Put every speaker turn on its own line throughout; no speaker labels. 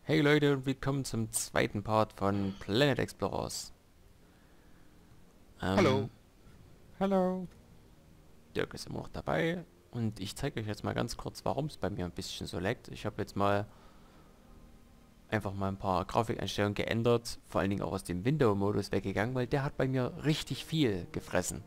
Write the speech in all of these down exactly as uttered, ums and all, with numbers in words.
Hey Leute und willkommen zum zweiten Part von Planet Explorers.
Hallo.
Ähm, hallo. Dirk ist immer noch dabei und ich zeige euch jetzt mal ganz kurz, warum es bei mir ein bisschen so leckt. Ich habe jetzt mal einfach mal ein paar Grafikeinstellungen geändert, vor allen Dingen auch aus dem Window-Modus weggegangen, weil der hat bei mir richtig viel gefressen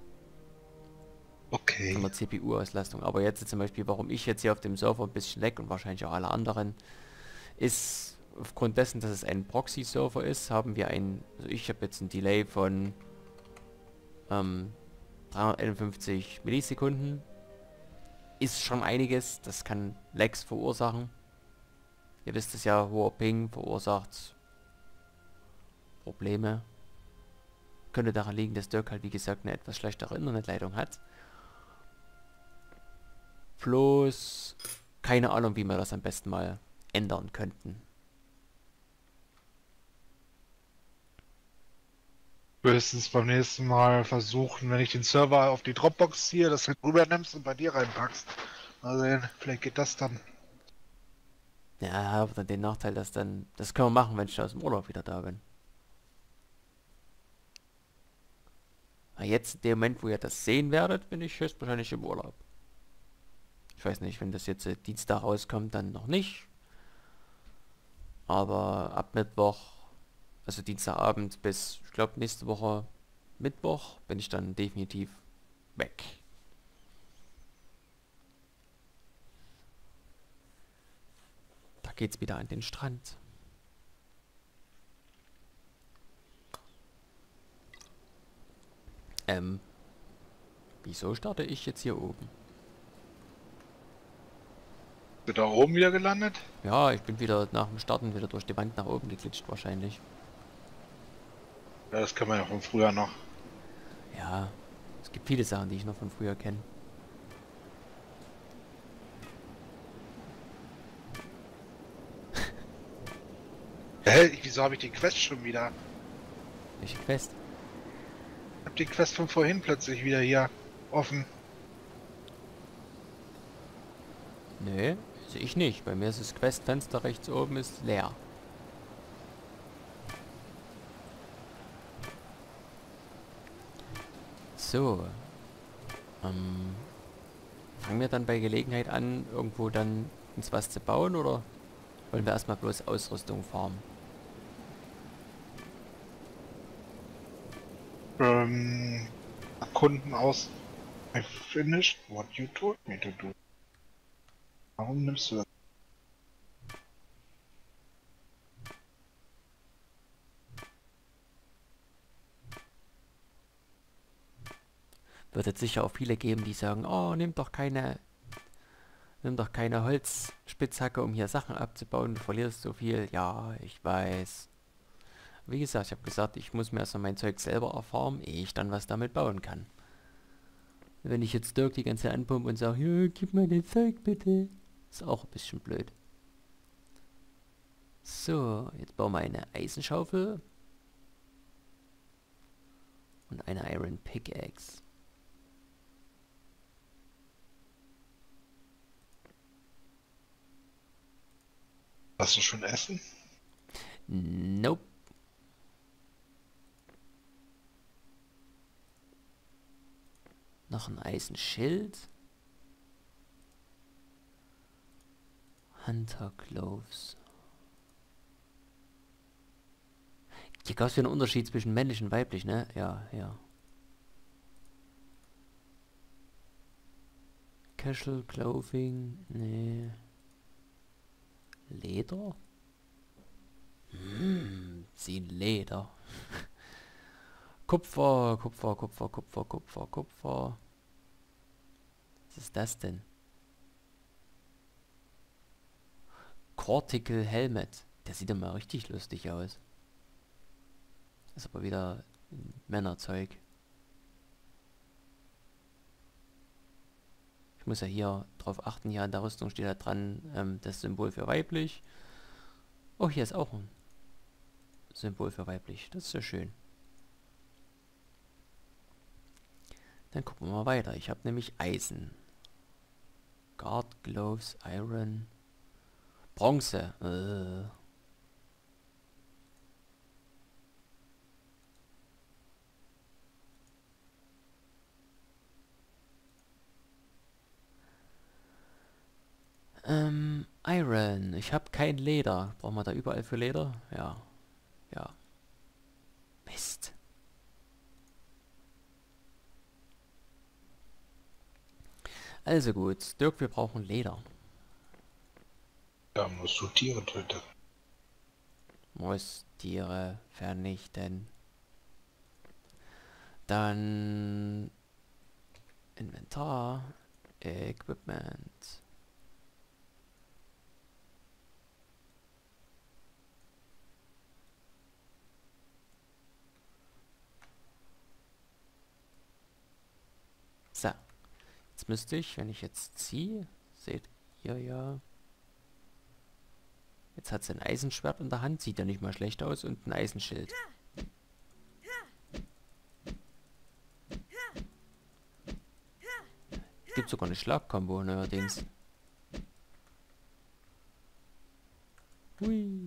von
Okay.
der C P U-Auslastung. Aber jetzt zum Beispiel, warum ich jetzt hier auf dem Server ein bisschen leckt und wahrscheinlich auch alle anderen, ist aufgrund dessen, dass es ein Proxy-Server ist, haben wir ein, also ich habe jetzt ein Delay von ähm, dreihunderteinundfünfzig Millisekunden ist schon einiges. Das kann Lags verursachen. Ihr wisst es ja, hoher Ping verursacht Probleme. Könnte daran liegen, dass Dirk halt wie gesagt eine etwas schlechtere Internetleitung hat. Bloß keine Ahnung, wie wir das am besten mal ändern könnten.
Höchstens beim nächsten Mal versuchen, wenn ich den Server auf die Dropbox ziehe, das halt rüber nimmst und bei dir reinpackst. Mal sehen, vielleicht geht das dann.
Ja, aber dann den Nachteil, dass dann... Das können wir machen, wenn ich aus dem Urlaub wieder da bin. Aber jetzt, in dem Moment, wo ihr das sehen werdet, bin ich höchstwahrscheinlich im Urlaub. Ich weiß nicht, wenn das jetzt äh, Dienstag rauskommt, dann noch nicht. Aber ab Mittwoch, also Dienstagabend bis, ich glaube, nächste Woche Mittwoch, bin ich dann definitiv weg. Da geht's wieder an den Strand. Ähm, wieso starte ich jetzt hier oben?
Sind da oben wieder gelandet?
Ja, ich bin wieder nach dem Starten wieder durch die Wand nach oben geglitscht wahrscheinlich.
Ja, das kann man ja von früher noch.
Ja, es gibt viele Sachen, die ich noch von früher kenne.
Hä, wieso habe ich die Quest schon wieder?
Welche Quest?
Ich habe die Quest von vorhin plötzlich wieder hier offen.
Nö, also ich nicht. Bei mir ist das Questfenster rechts oben ist leer. So, ähm, fangen wir dann bei Gelegenheit an, irgendwo dann uns was zu bauen oder wollen wir erstmal bloß Ausrüstung farmen?
Ähm, Kunden aus. I finished what you told me to do. Warum nimmst du das?
Wird jetzt sicher auch viele geben, die sagen, oh, nimm doch keine, nimm doch keine Holzspitzhacke, um hier Sachen abzubauen, du verlierst so viel. Ja, ich weiß. Wie gesagt, ich habe gesagt, ich muss mir erstmal mein Zeug selber erfahren, ehe ich dann was damit bauen kann. Wenn ich jetzt Dirk die ganze Zeit anpumpe und sage, ja, gib mir dein Zeug bitte, ist auch ein bisschen blöd. So, jetzt bauen wir eine Eisenschaufel und eine Iron Pickaxe.
Hast du schon Essen?
Nope. Noch ein Eisenschild. Hunter Gloves. Hier gab es ja einen Unterschied zwischen männlich und weiblich, ne? Ja, ja. Casual Clothing, nee. Leder? Hm, sie Leder. Kupfer, Kupfer, Kupfer, Kupfer, Kupfer, Kupfer. Was ist das denn? Cortical Helmet. Der sieht immer richtig lustig aus. Ist aber wieder Männerzeug. Ich muss ja hier drauf achten, hier an der Rüstung steht da dran, ähm, das Symbol für weiblich. Oh, hier ist auch ein Symbol für weiblich. Das ist ja schön. Dann gucken wir mal weiter. Ich habe nämlich Eisen. Guard, Gloves, Iron. Bronze. Äh. Ähm, Iron. Ich habe kein Leder. Brauchen wir da überall für Leder? Ja. Ja. Mist. Also gut. Dirk, wir brauchen Leder.
Da musst du Tiere töten.
Muss Tiere vernichten. Dann Inventar. Equipment. So. Jetzt müsste ich, wenn ich jetzt ziehe, seht ihr ja. Jetzt hat sie ein Eisenschwert in der Hand, sieht ja nicht mal schlecht aus, und ein Eisenschild. Gibt sogar eine Schlagkombo neuerdings. Hui.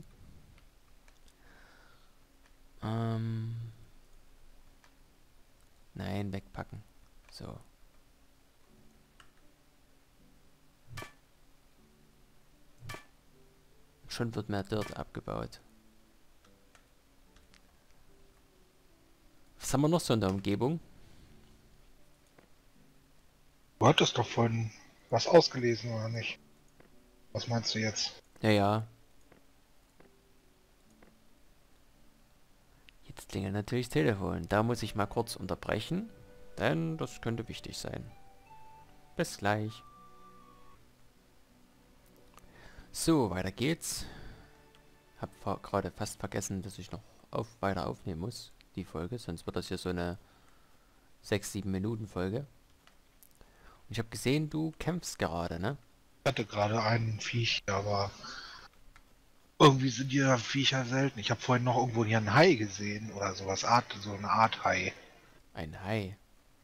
Ähm. Nein, wegpacken. So. Schon wird mehr Dirt abgebaut. Was haben wir noch so in der Umgebung?
Du hattest doch vorhin was ausgelesen, oder nicht? Was meinst du jetzt?
Ja, ja. Jetzt klingelt natürlich das Telefon. Da muss ich mal kurz unterbrechen, denn das könnte wichtig sein. Bis gleich. So, weiter geht's. Hab fa- gerade fast vergessen, dass ich noch auf weiter aufnehmen muss, die Folge. Sonst wird das hier so eine sechs sieben Minuten Folge. Und ich habe gesehen, du kämpfst gerade, ne?
Ich hatte gerade einen Viech, aber irgendwie sind die Viecher selten. Ich habe vorhin noch irgendwo hier einen Hai gesehen oder sowas, Art, so eine Art Hai.
Ein Hai.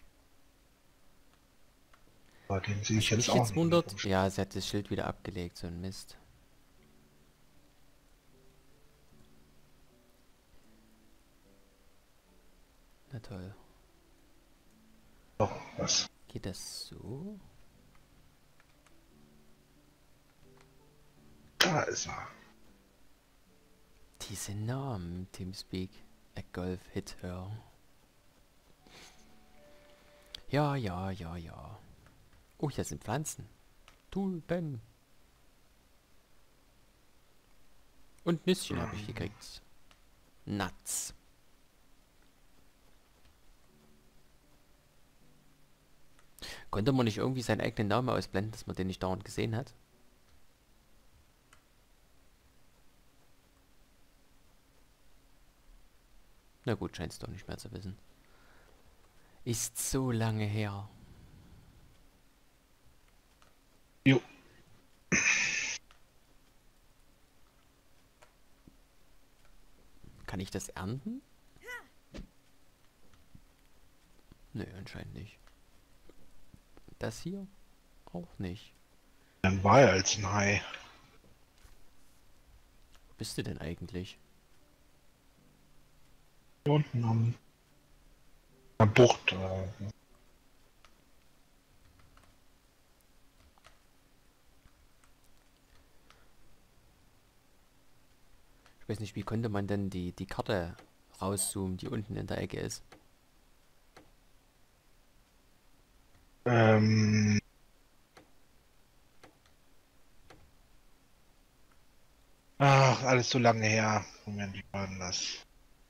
Aber den sehe ich
Was
jetzt
mich
auch
jetzt
nicht mehr
wundert,
rumstehen.
ja, sie hat das Schild wieder abgelegt, so ein Mist. Na toll.
Doch, was?
Geht das so?
Da ist er.
Diese Namen, Teamspeak. A Golf Hit Her. Ja, ja, ja, ja. Oh, hier sind Pflanzen. Tulpen. Und Nüsschen habe ich gekriegt. Nuts. Konnte man nicht irgendwie seinen eigenen Namen ausblenden, dass man den nicht dauernd gesehen hat? Na gut, scheinst du doch nicht mehr zu wissen. Ist so lange her.
Jo.
Kann ich das ernten? Nö, anscheinend nicht. Das hier? Auch nicht.
Dann war er als ein Hai.
Wo bist du denn eigentlich?
Hier unten am der Bucht. Äh,
Ich weiß nicht, wie konnte man denn die, die Karte rauszoomen, die unten in der Ecke ist?
ähm, ach, alles so lange her. Moment, wie war denn das?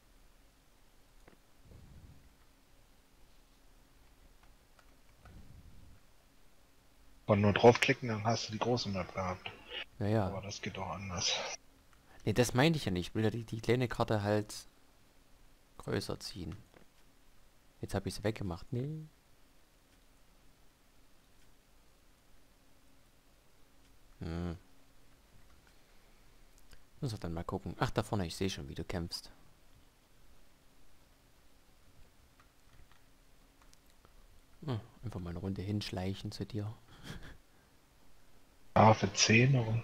Kann nur draufklicken, dann hast du die große Map gehabt.
Naja.
Aber das geht auch anders.
Ne, das meinte ich ja nicht. Ich will ja die, die kleine Karte halt größer ziehen. Jetzt habe ich sie weggemacht. Nee. Hm. Muss ich dann mal gucken. Ach, da vorne, ich sehe schon, wie du kämpfst. Hm, einfach mal eine Runde hinschleichen zu dir.
A für zehn und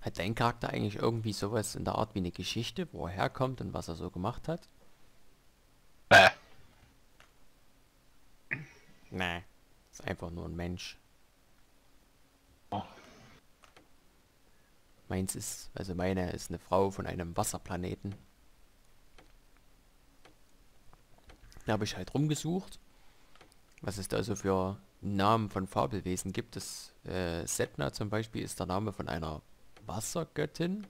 Hat dein Charakter eigentlich irgendwie sowas in der Art wie eine Geschichte, wo er herkommt und was er so gemacht hat?
Äh,
Nee. Ist einfach nur ein Mensch. Meins ist, also meine ist eine Frau von einem Wasserplaneten. Da habe ich halt rumgesucht, was es da so für Namen von Fabelwesen gibt. Das äh, Setna zum Beispiel ist der Name von einer Wassergöttin,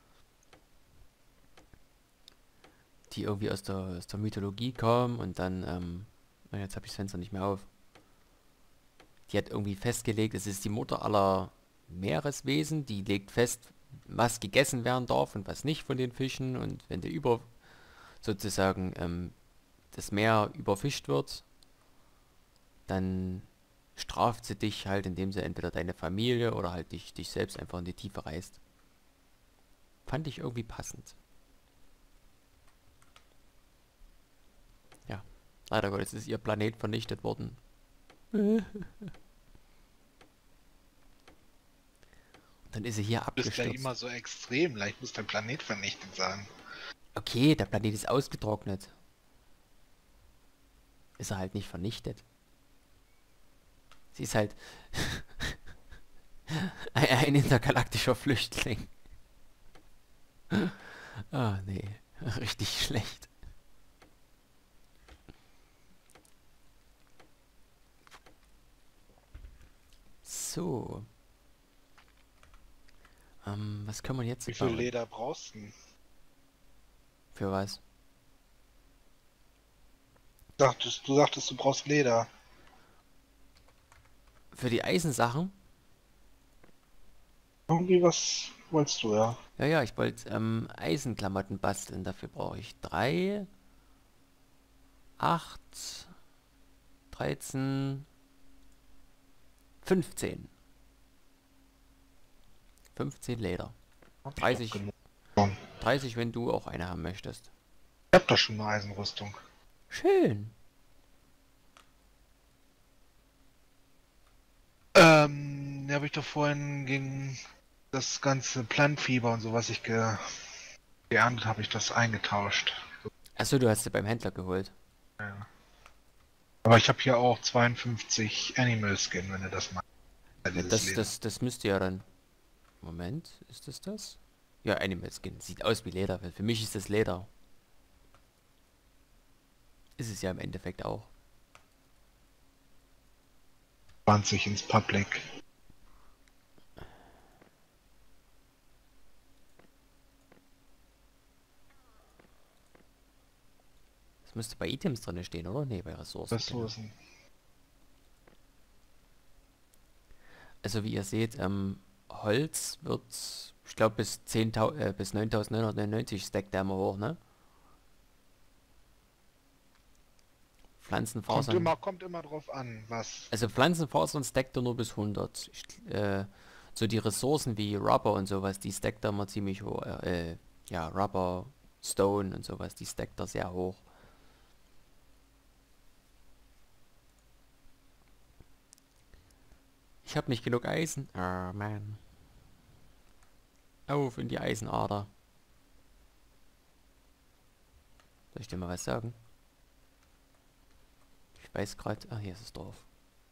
die irgendwie aus der, aus der Mythologie kam und dann, ähm, na, jetzt habe ich das Fenster nicht mehr auf. Die hat irgendwie festgelegt, es ist die Mutter aller Meereswesen, die legt fest, was gegessen werden darf und was nicht von den Fischen, und wenn der über sozusagen ähm, das Meer überfischt wird, dann straft sie dich halt, indem sie entweder deine Familie oder halt dich, dich selbst einfach in die Tiefe reißt. Fand ich irgendwie passend. Ja, leider Gottes ist ihr Planet vernichtet worden. Dann ist sie hier
du bist gleich
abgestürzt.
immer so extrem. Leicht muss dein Planet vernichtet sein.
Okay, der Planet ist ausgetrocknet. Ist er halt nicht vernichtet. Sie ist halt ein, ein intergalaktischer Flüchtling. Ah, nee. Richtig schlecht. So. Ähm, was können wir jetzt
Wie viel
bauen?
Leder brauchst du denn?
Für was?
Sagtest, du sagtest, du brauchst Leder.
Für die Eisensachen?
Irgendwie was wolltest du, ja?
Ja, ja, ich wollte ähm, Eisenklamotten basteln. Dafür brauche ich drei, acht, dreizehn, fünfzehn. fünfzehn Leder.
Hab ich doch
dreißig,
genug. Schon.
dreißig, wenn du auch eine haben möchtest.
Ich hab doch schon eine Eisenrüstung.
Schön.
Ähm, die habe ich doch vorhin gegen das ganze Plantfieber und so, was ich ge geerntet habe, ich das eingetauscht.
Achso, du hast sie beim Händler geholt.
Ja. Aber ich habe hier auch zweiundfünfzig Animal Skin, wenn du das meinst. Ja,
Ja,
dieses
das,
Leder.
das, das müsste ja dann... Moment, ist das das? Ja, Animal Skin. Sieht aus wie Leder. Für mich ist das Leder. Ist es ja im Endeffekt auch.
zwanzig ins Public.
Das müsste bei Items drin stehen, oder? Nee, bei Ressourcen. Genau.
Ressourcen.
Also wie ihr seht, ähm, Holz wird, ich glaube bis zehntausend, äh, bis neuntausendneunhundertneunundneunzig stackt der immer hoch, ne?
Kommt
Pflanzenfasern.
immer, kommt immer drauf an, was.
Also Pflanzenfasern stackt er nur bis hundert. Ich, äh, so die Ressourcen wie Rubber und sowas, die stackt er immer ziemlich hoch. Äh, äh, ja, Rubber, Stone und sowas, die stackt er sehr hoch. Ich habe nicht genug Eisen. Oh man. Auf in die Eisenader. Soll ich dir mal was sagen? Ich weiß gerade... Ah, hier ist das Dorf.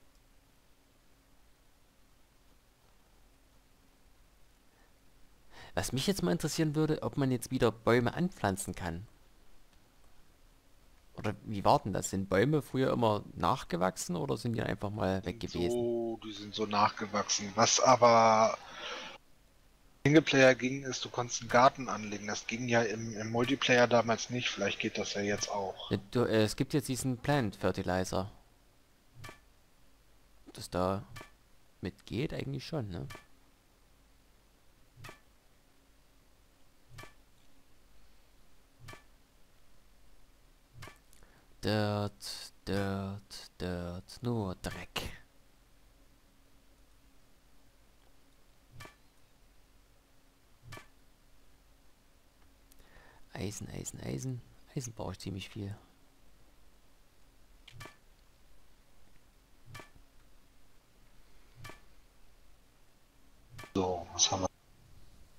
Was mich jetzt mal interessieren würde, ob man jetzt wieder Bäume anpflanzen kann. Oder wie war denn das? Sind Bäume früher immer nachgewachsen oder sind die einfach mal weg gewesen?
So, die sind so nachgewachsen. Was aber Singleplayer ging, ist, du konntest einen Garten anlegen. Das ging ja im, im Multiplayer damals nicht. Vielleicht geht das ja jetzt auch.
Ja, du, äh, es gibt jetzt diesen Plant Fertilizer. Ob das da mitgeht? Eigentlich schon, ne? Dirt, Dirt, Dirt, nur Dreck. Eisen, Eisen, Eisen. Eisen brauche ich ziemlich viel.
So, was haben wir?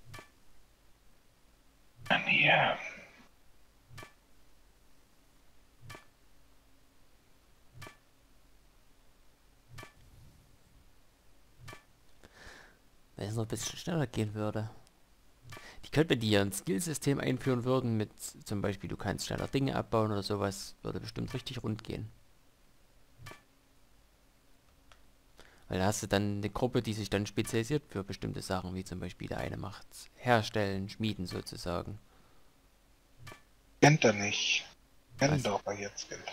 Ja.
Wenn es noch ein bisschen schneller gehen würde. Ich könnte, wenn die hier ein Skillsystem einführen würden, mit zum Beispiel, du kannst schneller Dinge abbauen oder sowas, würde bestimmt richtig rund gehen. Weil da hast du dann eine Gruppe, die sich dann spezialisiert für bestimmte Sachen, wie zum Beispiel der eine macht herstellen, schmieden sozusagen.
Kennt er nicht. Kennt
Was?
doch er jetzt. Kennt er.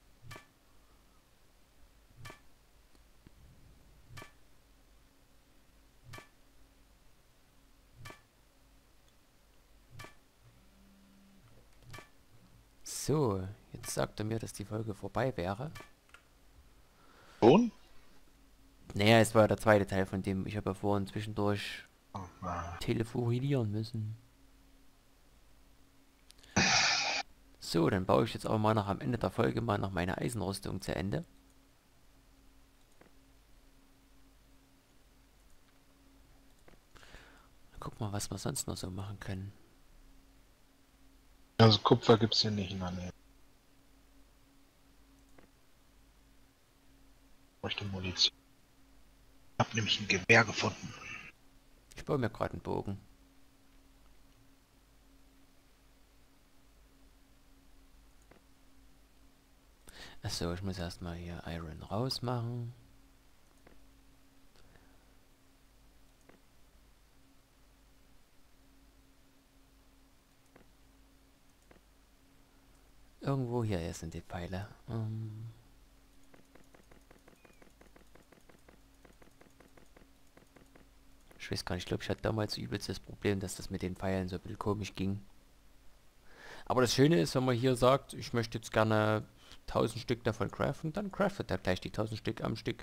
So, jetzt sagt er mir, dass die Folge vorbei wäre.
Schon?
Naja, es war der zweite Teil von dem, ich habe ja vorhin zwischendurch
Oh, ah.
telefonieren müssen. So, dann baue ich jetzt aber mal noch am Ende der Folge mal noch meine Eisenrüstung zu Ende. Guck mal, was wir sonst noch so machen können.
Also Kupfer gibt's hier nicht in der Nähe. Ich bräuchte Munition. Ich habe nämlich ein Gewehr gefunden.
Ich baue mir gerade einen Bogen. Achso, ich muss erstmal hier Iron rausmachen. Irgendwo hier sind die Pfeile. Ähm ich weiß gar nicht, ich glaube, ich hatte damals übelst das Problem, dass das mit den Pfeilen so ein bisschen komisch ging. Aber das Schöne ist, wenn man hier sagt, ich möchte jetzt gerne tausend Stück davon craften, dann craftet er gleich die tausend Stück am Stück.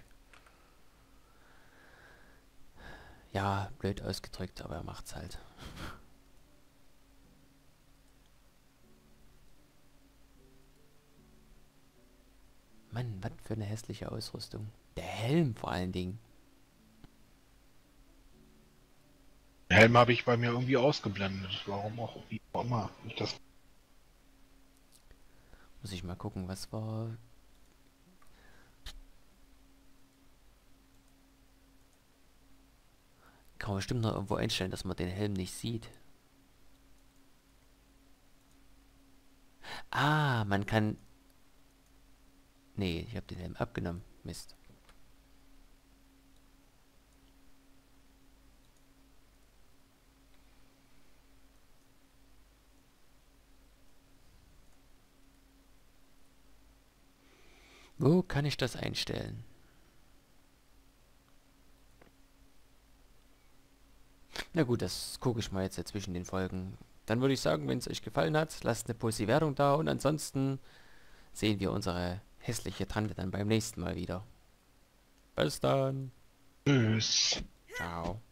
Ja, blöd ausgedrückt, aber er macht's halt. Mann, was für eine hässliche Ausrüstung. Der Helm vor allen Dingen.
Den Helm habe ich bei mir irgendwie ausgeblendet. Warum auch, wie auch immer. Ich das
Muss ich mal gucken, was war... Kann man bestimmt noch irgendwo einstellen, dass man den Helm nicht sieht. Ah, man kann... Nee, ich habe den Helm abgenommen. Mist. Wo kann ich das einstellen? Na gut, das gucke ich mal jetzt zwischen den Folgen. Dann würde ich sagen, wenn es euch gefallen hat, lasst eine positive Wertung da und ansonsten sehen wir unsere hässliche Tante dann beim nächsten Mal wieder. Bis dann.
Tschüss.
Ciao.